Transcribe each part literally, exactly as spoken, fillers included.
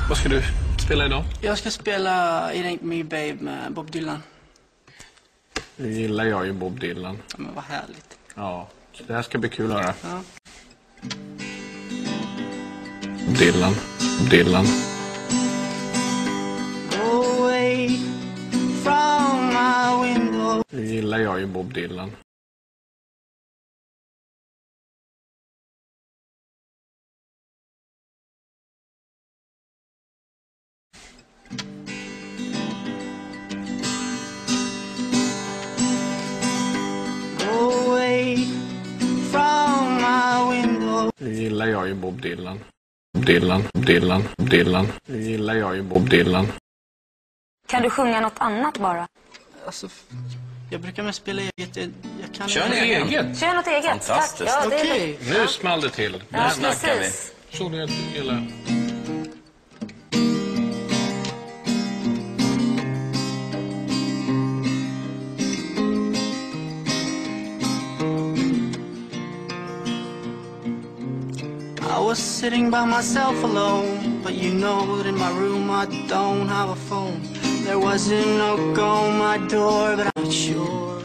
Vad ska du spela idag? Jag ska spela It Ain't Me Babe med Bob Dylan. Nu gillar jag ju Bob Dylan. Ja, men vad härligt. Ja, så det här ska bli kul att höra. Ja. Dylan, Dylan. Go away from my window. Nu gillar jag ju Bob Dylan. Go away from my window. Nu gillar jag ju Bob Dylan. Dylan, Dylan, Dylan. Nu gillar jag ju Bob Dylan. Kan du sjunga något annat bara? Alltså, f- jag brukar med spela eget. Jag, jag kan Kör en eget. Kör något eget. Fantastiskt. Tack. Ja, det är Okej. Nu small det till. Ja, snackar vi. precis. Såg ni att du gillar? I was sitting by myself alone, but you know that in my room I don't have a phone. There was a knock on my door, but I'm not sure.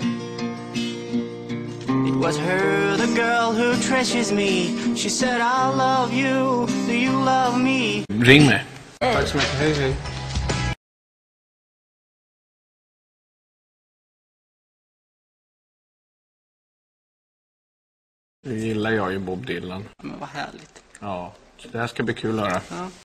It was her, the girl who treasures me. She said, I love you, do you love me? Ring mig. Tack så mycket. Hej, hej. Nu gillar jag ju Bob Dylan. Ja, men vad härligt. Ja, så det här ska bli kul att höra. Ja.